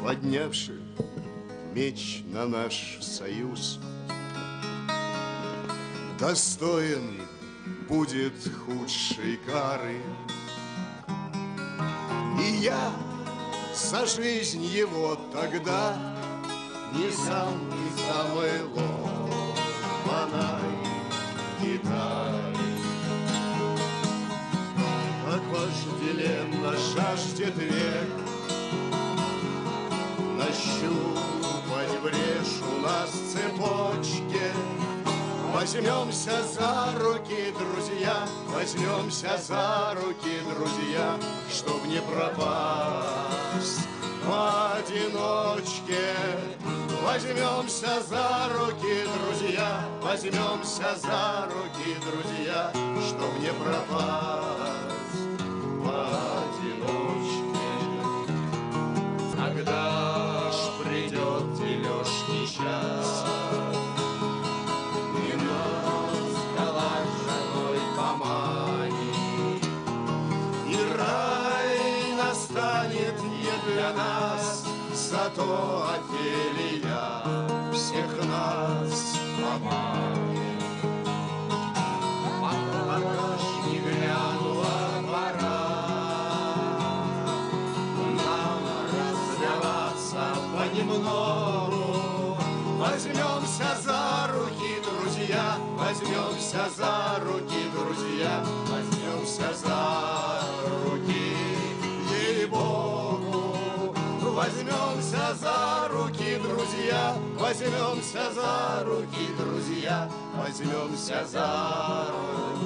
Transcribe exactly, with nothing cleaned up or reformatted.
поднявши меч на наш союз. Достоин будет худшей кары, и я за жизнь его тогда не сам и самой ломаной гитары. Как вожделенно жаждет век нащупать брешь у нас в цепочке. Возьмемся за руки, друзья, возьмемся за руки, друзья, чтоб не пропасть в одиночке. Возьмемся за руки, друзья, возьмемся за руки, друзья, чтоб не пропасть в одиночке. Когда ж придет дележный час, станет не для нас, зато Офелия всех нас обманет. Пока ж не глянула пора нам разливаться понемногу. Возьмемся за руки, друзья, возьмемся за руки, друзья, возьмемся за руки. Богу, возьмемся за руки, друзья, возьмемся за руки, друзья, возьмемся за руки.